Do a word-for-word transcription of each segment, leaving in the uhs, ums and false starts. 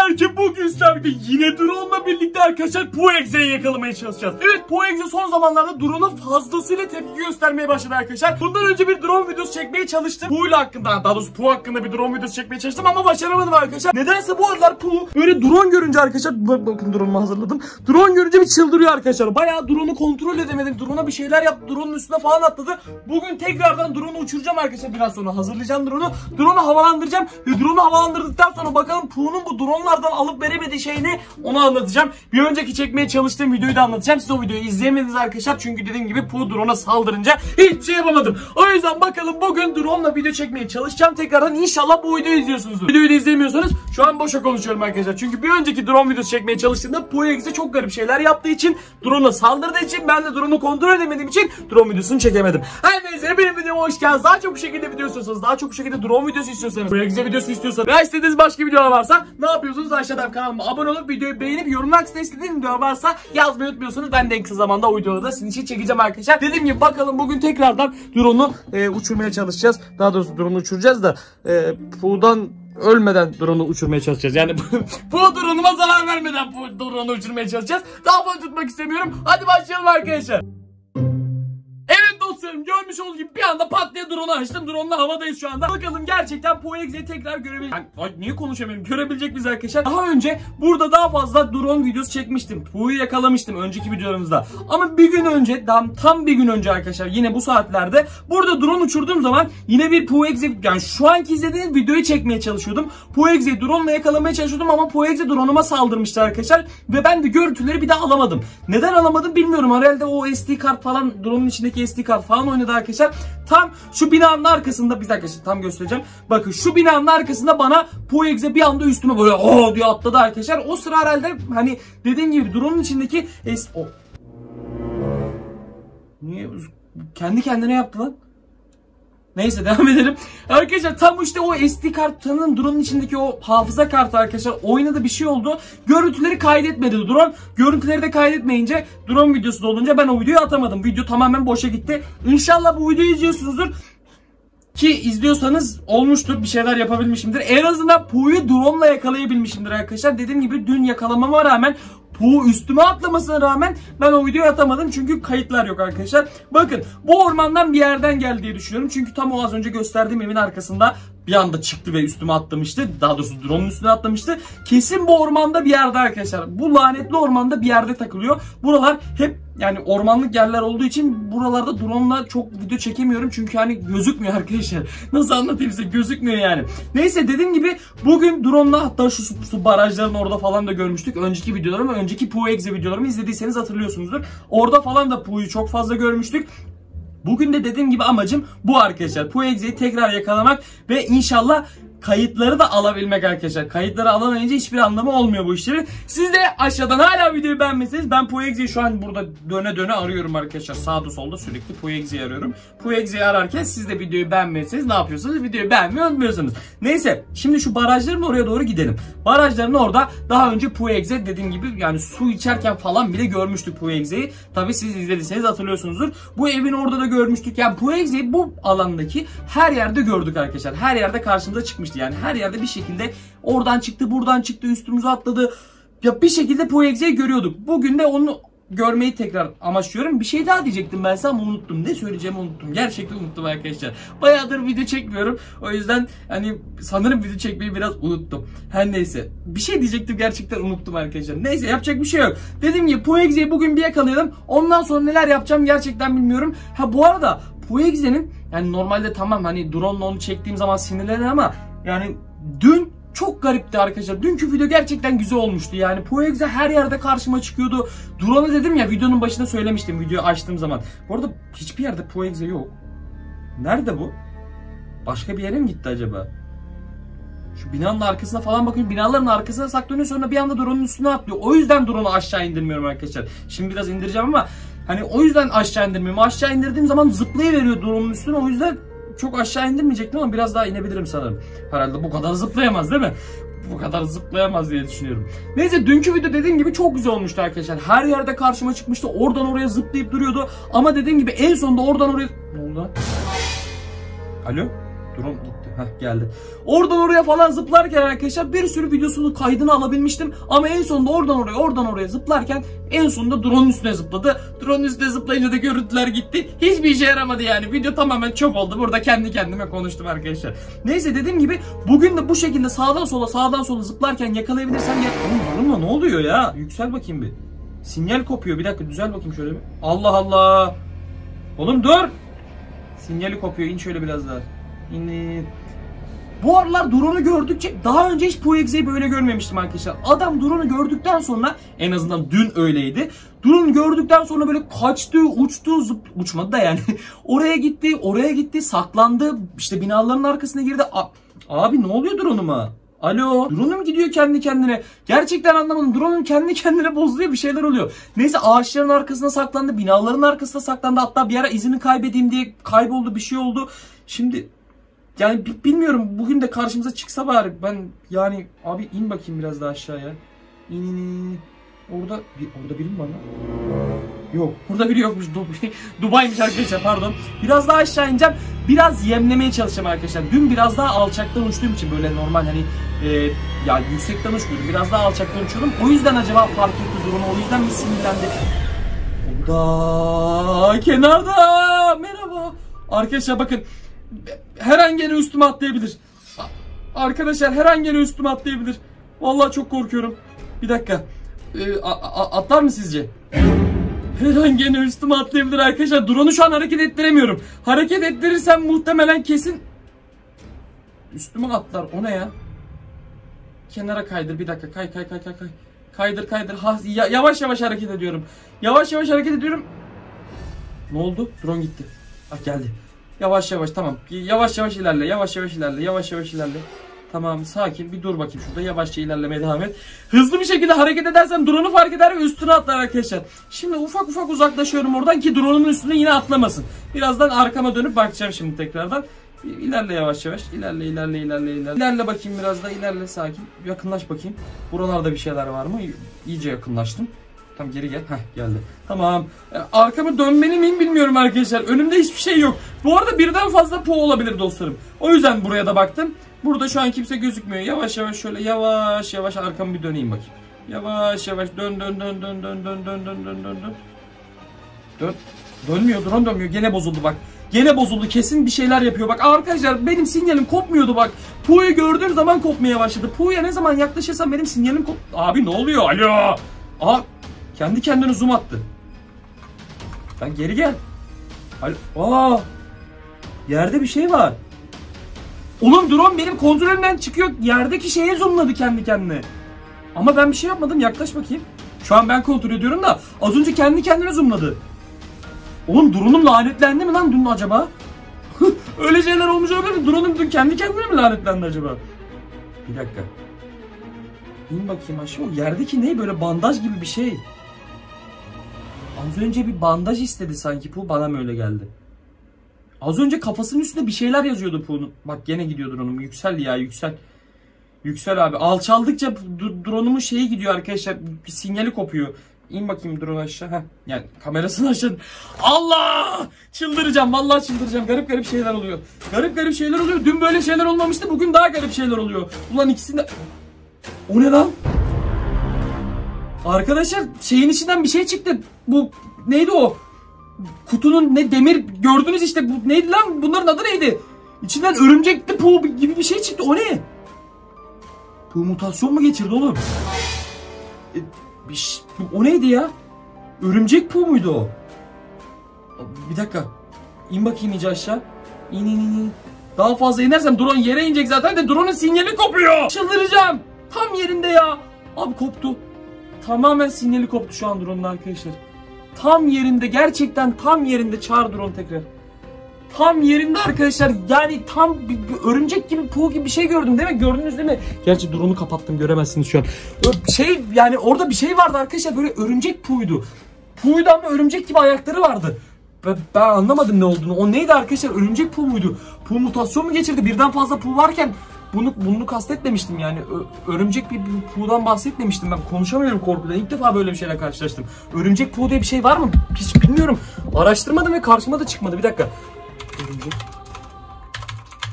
Dediler ki bugün sizlerle yine drone'la birlikte arkadaşlar Puegze'yi yakalamaya çalışacağız. Evet, Puegze son zamanlarda drone'a fazlasıyla tepki göstermeye başladı arkadaşlar. Bundan önce bir drone videosu çekmeye çalıştım. Pu ile hakkında, daha doğrusu Pu hakkında bir drone videosu çekmeye çalıştım ama başaramadım arkadaşlar. Nedense bu aralar Pu böyle drone görünce arkadaşlar, bakın drone'umu hazırladım. Drone görünce bir çıldırıyor arkadaşlar. Bayağı drone'u kontrol edemedim. Drone'a bir şeyler yaptı. Drone'un üstüne falan atladı. Bugün tekrardan drone'u uçuracağım arkadaşlar. Biraz sonra hazırlayacağım drone'u. Drone'u havalandıracağım ve drone'u havalandırdıktan sonra bakalım Pu'nun bu drone'lardan alıp veremediği şey ne? Onu anlatacağım. Bir önceki çekmeye çalıştığım videoyu da anlatacağım. Siz o videoyu izleyemediniz arkadaşlar. Çünkü dediğim gibi Pu drone'a saldırınca hiçbir şey yapamadım. O yüzden bakalım bugün drone'la video çekmeye çalışacağım. Tekrardan inşallah bu videoyu izliyorsunuzdur. Videoyu da izleyemiyorsanız şu an boşa konuşuyorum arkadaşlar. Çünkü bir önceki drone videosu çekmeye çalıştığımda Puegze çok garip şeyler yaptığı için, drone'a saldırdığı için, ben de drone'u kontrol edemediğim için drone videosunu çekemedim. Her neyse, benim videoma hoş geldiniz. Daha çok bu şekilde video istiyorsanız, daha çok bu şekilde drone videosu istiyorsanız, Puegze videosu istiyorsanız veya istediğiniz başka videolar varsa ne yapıyorsunuz? Aşağıdan kanalıma abone olup videoyu beğenip yorumlar kısmına istediğiniz video varsa yazmayı unutmuyorsunuz. Ben de en kısa zamanda o videoları da sizin için çekeceğim arkadaşlar. Dediğim gibi bakalım bugün tekrardan drone'u e, uçurmaya çalışacağız. Daha doğrusu drone'u uçuracağız da e, Pu'dan ölmeden drone'u uçurmaya çalışacağız. Yani bu drone'uma zarar vermeden bu drone'u uçurmaya çalışacağız. Daha fazla tutmak istemiyorum. Hadi başlayalım arkadaşlar. Evet dostlarım, görmüş olduğunuz gibi bir anda pat diye drone'u açtım. Drone'la havadayız şu anda. Bakalım gerçekten Puegze'yi tekrar görebilecek. Ay, niye konuşamıyorum? Görebilecek miyiz arkadaşlar? Daha önce burada daha fazla drone videosu çekmiştim. Pu'yu yakalamıştım önceki videolarımızda. Ama bir gün önce, tam, tam bir gün önce arkadaşlar, yine bu saatlerde burada drone uçurduğum zaman yine bir Puegze, yani şu anki izlediğiniz videoyu çekmeye çalışıyordum. Puegze'yi drone'la yakalamaya çalışıyordum ama Puegze drone'uma saldırmıştı arkadaşlar. Ve ben de görüntüleri bir daha alamadım. Neden alamadım bilmiyorum. Herhalde o S D kart falan, drone'un içindeki S D kart falan oynadı arkadaşlar. Tam şu binanın arkasında, bir dakika tam göstereceğim. Bakın şu binanın arkasında bana Puegze bir anda üstüme böyle ooo diye atladı arkadaşlar. O sıra herhalde hani dediğim gibi drone'un içindeki es o niye kendi kendine yaptı lan? Neyse devam edelim. Arkadaşlar tam işte o S D kartının, drone'un içindeki o hafıza kartı arkadaşlar oynadı, bir şey oldu. Görüntüleri kaydetmedi drone. Görüntüleri de kaydetmeyince, drone videosu da olunca ben o videoyu atamadım. Video tamamen boşa gitti. İnşallah bu videoyu izliyorsunuzdur. Ki izliyorsanız olmuştur, bir şeyler yapabilmişimdir. En azından Pu'yu drone'la yakalayabilmişimdir arkadaşlar. Dediğim gibi dün yakalamama rağmen, Pu üstüme atlamasına rağmen ben o videoyu atamadım çünkü kayıtlar yok arkadaşlar. Bakın bu ormandan bir yerden geldi diye düşünüyorum. Çünkü tam o az önce gösterdiğim evin arkasında bir anda çıktı ve üstüme atlamıştı. Daha doğrusu drone'un üstüne atlamıştı. Kesin bu ormanda bir yerde arkadaşlar. Bu lanetli ormanda bir yerde takılıyor. Buralar hep yani ormanlık yerler olduğu için buralarda drone'la çok video çekemiyorum. Çünkü hani gözükmüyor arkadaşlar. Nasıl anlatayım size, gözükmüyor yani. Neyse, dediğim gibi bugün drone'la, hatta şu su, su barajların orada falan da görmüştük. Önceki videolarımı, önceki Puegze videolarımı izlediyseniz hatırlıyorsunuzdur. Orada falan da Pu'yu çok fazla görmüştük. Bugün de dediğim gibi amacım bu arkadaşlar. Puegze'yi tekrar yakalamak ve inşallah kayıtları da alabilmek arkadaşlar. Kayıtları alamayınca hiçbir anlamı olmuyor bu işlerin. Siz de aşağıdan hala videoyu beğenmeseniz, ben Puegze'yi şu an burada döne döne arıyorum arkadaşlar. Sağda solda sürekli Puegze'yi arıyorum. Puegze'yi ararken siz de videoyu beğenmezseniz ne yapıyorsunuz? Videoyu beğenmeyi unutmuyorsunuz. Neyse, şimdi şu barajların oraya doğru gidelim. Barajların orada daha önce Puegze, dediğim gibi yani su içerken falan bile görmüştük Puegze'yi. Tabi siz izlediyseniz hatırlıyorsunuzdur. Bu evin orada da görmüştük. Yani Puegze'yi bu alandaki her yerde gördük arkadaşlar. Her yerde karşımıza çıkmıştı. Yani her yerde bir şekilde oradan çıktı, buradan çıktı, üstümüze atladı. Ya bir şekilde Puegze'yi görüyorduk. Bugün de onu görmeyi tekrar amaçlıyorum. Bir şey daha diyecektim ben size ama unuttum. Ne söyleyeceğimi unuttum. Gerçekten unuttum arkadaşlar. Bayağıdır video çekmiyorum. O yüzden hani sanırım video çekmeyi biraz unuttum. Her neyse. Bir şey diyecektim, gerçekten unuttum arkadaşlar. Neyse, yapacak bir şey yok. Dediğim gibi Puegze'yi bugün bir yakalayalım. Ondan sonra neler yapacağım gerçekten bilmiyorum. Ha bu arada Puegze'nin yani normalde tamam hani drone'la onu çektiğim zaman sinirlenir ama yani dün çok garipti arkadaşlar. Dünkü video gerçekten güzel olmuştu. Yani Puegze her yerde karşıma çıkıyordu. Drone'u dedim ya, videonun başında söylemiştim videoyu açtığım zaman. Bu arada hiçbir yerde Puegze yok. Nerede bu? Başka bir yere mi gitti acaba? Şu binanın arkasına falan bakıyorum. Binaların arkasına saklanıyor, sonra bir anda drone'un üstüne atlıyor. O yüzden drone'u aşağı indirmiyorum arkadaşlar. Şimdi biraz indireceğim ama hani o yüzden aşağı indirmiyorum. Aşağı indirdiğim zaman zıplayıveriyor drone'un üstüne. O yüzden çok aşağı indirmeyecektim ama biraz daha inebilirim sanırım. Herhalde bu kadar zıplayamaz değil mi? Bu kadar zıplayamaz diye düşünüyorum. Neyse, dünkü video dediğim gibi çok güzel olmuştu arkadaşlar. Her yerde karşıma çıkmıştı. Oradan oraya zıplayıp duruyordu. Ama dediğim gibi en sonunda oradan oraya... Ne oldu? Alo? Drone gitti. Heh, geldi. Oradan oraya falan zıplarken arkadaşlar bir sürü videosunu kaydını alabilmiştim. Ama en sonunda oradan oraya oradan oraya zıplarken en sonunda drone'un üstüne zıpladı. Drone'un üstüne zıplayınca da görüntüler gitti. Hiçbir işe yaramadı yani. Video tamamen çöp oldu. Burada kendi kendime konuştum arkadaşlar. Neyse, dediğim gibi bugün de bu şekilde sağdan sola sağdan sola zıplarken yakalayabilirsem ya... Oğlum drone'la ne oluyor ya? Yüksel bakayım bir. Sinyal kopuyor. Bir dakika düzel bakayım şöyle bir. Allah Allah. Oğlum dur. Sinyali kopuyor. İn şöyle biraz daha. İn. Bu aralar drone'u gördükçe, daha önce hiç PuExe'yi böyle görmemiştim arkadaşlar. Adam drone'u gördükten sonra, en azından dün öyleydi. Drone'u gördükten sonra böyle kaçtı, uçtu, zıp, uçmadı da yani. Oraya gitti, oraya gitti, saklandı. İşte binaların arkasına girdi. A Abi ne oluyor drone'uma? Alo, drone'um gidiyor kendi kendine. Gerçekten anlamadım. Drone'um kendi kendine bozuluyor, bir şeyler oluyor. Neyse, ağaçların arkasına saklandı, binaların arkasına saklandı. Hatta bir ara izini kaybedeyim diye kayboldu, bir şey oldu. Şimdi yani bilmiyorum, bugün de karşımıza çıksa bari. Ben yani abi in bakayım biraz daha aşağıya. İn in in. Orada bir, orada biri mi var lan? Yok. Burada biri yokmuş. Dubai'ymiş arkadaşlar, pardon. Biraz daha aşağı ineceğim. Biraz yemlemeye çalışacağım arkadaşlar. Dün biraz daha alçaktan uçtuğum için, böyle normal hani e, ya yüksekten uçmuyordum. Biraz daha alçaktan uçuyordum. O yüzden acaba fark etti durumu. O yüzden mi sinirlendi? Orada kenarda. Merhaba. Arkadaşlar bakın. Her an gene üstüme atlayabilir. Arkadaşlar her an gene üstüme atlayabilir. Vallahi çok korkuyorum. Bir dakika. Ee, atlar mı sizce? Her an gene üstüme atlayabilir arkadaşlar. Drone'u şu an hareket ettiremiyorum. Hareket ettirirsem muhtemelen kesin üstüme atlar. O ne ya? Kenara kaydır. Bir dakika. Kay kay kay kay kay. Kaydır kaydır. Ha, yavaş yavaş hareket ediyorum. Yavaş yavaş hareket ediyorum. Ne oldu? Drone gitti. Ah, geldi. Yavaş yavaş, tamam. Yavaş yavaş ilerle. Yavaş yavaş ilerle. Yavaş yavaş ilerle. Tamam, sakin bir dur bakayım şurada. Yavaşça ilerlemeye devam et. Hızlı bir şekilde hareket edersem drone'u fark eder ve üstüne atlar arkadaşlar. Şimdi ufak ufak uzaklaşıyorum oradan ki drone'un üstüne yine atlamasın. Birazdan arkama dönüp bakacağım şimdi tekrardan. İlerle yavaş yavaş. İlerle ilerle ilerle ilerle. İlerle bakayım biraz daha. İlerle sakin. Yakınlaş bakayım. Buralarda bir şeyler var mı? İyice yakınlaştım. Tam geri gel. Heh, geldi. Tamam. E, arkamı dönmeli miyim bilmiyorum arkadaşlar. Önümde hiçbir şey yok. Bu arada birden fazla po olabilir dostlarım. O yüzden buraya da baktım. Burada şu an kimse gözükmüyor. Yavaş yavaş şöyle yavaş yavaş arkamı bir döneyim bakayım. Yavaş yavaş dön dön dön dön dön dön dön dön dön dön dön. Dön. Dönmüyor, drone dönmüyor. Gene bozuldu bak. Gene bozuldu. Kesin bir şeyler yapıyor. Bak arkadaşlar, benim sinyalim kopmuyordu bak. Pu'yu gördüğüm zaman kopmaya başladı. Pu'ya ne zaman yaklaşırsam benim sinyalim kop... Abi ne oluyor? Alo. Aha. Kendi kendine zoom attı. Lan geri gel. Alo. Aa. Yerde bir şey var. Oğlum drone benim kontrolümden çıkıyor. Yerdeki şeye zoomladı kendi kendine. Ama ben bir şey yapmadım. Yaklaş bakayım. Şu an ben kontrol ediyorum da az önce kendi kendine zoomladı. Oğlum drone'um lanetlendi mi lan dün acaba? Öyle şeyler olmuş olabilir mi? Drone'um dün kendi kendine mi lanetlendi acaba? Bir dakika. İn bakayım aşağı. O yerdeki ne? Böyle bandaj gibi bir şey. Az önce bir bandaj istedi sanki. Pu bana mı öyle geldi? Az önce kafasının üstünde bir şeyler yazıyordu Pu'nun. Bak gene gidiyor drone'um. Yüksel ya, yüksel. Yüksel abi. Alçaldıkça drone'umun şeyi gidiyor arkadaşlar. Bir sinyali kopuyor. İn bakayım drone aşağı. Heh. Yani kamerasını aşağı. Allah! Çıldıracağım. Vallahi çıldıracağım. Garip garip şeyler oluyor. Garip garip şeyler oluyor. Dün böyle şeyler olmamıştı. Bugün daha garip şeyler oluyor. Ulan ikisinde... O ne lan? Arkadaşlar şeyin içinden bir şey çıktı. Bu neydi o? Kutunun ne demir gördünüz işte. Bu neydi lan? Bunların adı neydi? İçinden örümcekli Pu gibi bir şey çıktı. O ne? Pu mutasyon mu geçirdi oğlum? E, bir, o neydi ya? Örümcek Pu muydu o? Bir dakika. İn bakayım iyice aşağı. İn in in. Daha fazla inersem drone yere inecek zaten de drone'un sinyali kopuyor. Çıldıracağım. Tam yerinde ya. Abi koptu. Tamamen sinyali koptu şu an drone'un arkadaşlar. Tam yerinde, gerçekten tam yerinde. Çağır drone tekrar. Tam yerinde arkadaşlar. Yani tam bir, bir örümcek gibi, Pu gibi bir şey gördüm değil mi? Gördünüz değil mi? Gerçi drone'u kapattım, göremezsiniz şu an. Şey yani orada bir şey vardı arkadaşlar, böyle örümcek Pu'ydu. Pu'ydu ama örümcek gibi ayakları vardı. Ben, ben anlamadım ne olduğunu. O neydi arkadaşlar? Örümcek Pu muydu? Pu mutasyon mu geçirdi? Birden fazla Pu varken bunu bunu kastetmemiştim yani. Ö, örümcek bir, bir Pu'dan bahsetmemiştim. Ben konuşamıyorum korkudan. İlk defa böyle bir şeyle karşılaştım. Örümcek Pu diye bir şey var mı? Hiç bilmiyorum. Araştırmadım ve karşıma da çıkmadı. Bir dakika. Örümcek.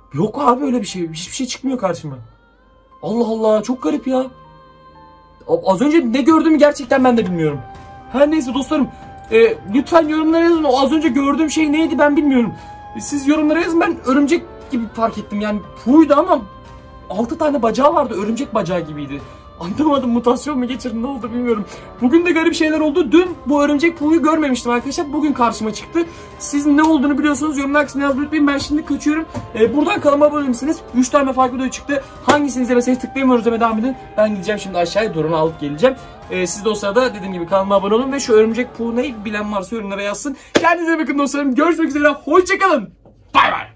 Yok abi öyle bir şey. Hiçbir şey çıkmıyor karşıma. Allah Allah çok garip ya. Az önce ne gördüğümü gerçekten ben de bilmiyorum. Her neyse dostlarım. E, lütfen yorumlara yazın. O az önce gördüğüm şey neydi ben bilmiyorum. E, siz yorumlara yazın. Ben örümcek gibi fark ettim. Yani Pu'ydu ama altı tane bacağı vardı. Örümcek bacağı gibiydi. Anlamadım, mutasyon mu geçirdim ne oldu bilmiyorum. Bugün de garip şeyler oldu. Dün bu örümcek Pu'yu görmemiştim arkadaşlar. Bugün karşıma çıktı. Siz ne olduğunu biliyorsunuz. Yorumlar kısmına yazmayı unutmayın. Ben şimdi kaçıyorum. Ee, buradan kanalıma abone misiniz? üç tane farklı video çıktı. Hangisini izlemeseniz tıklayamıyoruz demeye devam edin. Ben gideceğim şimdi aşağıya. Drone'u alıp geleceğim. Ee, siz de o sırada dediğim gibi kanalıma abone olun. Ve şu örümcek Pu neyi bilen varsa yorumlara yazsın. Kendinize bakın dostlarım. Görüşmek üzere. Hoşçakalın. Bay bay.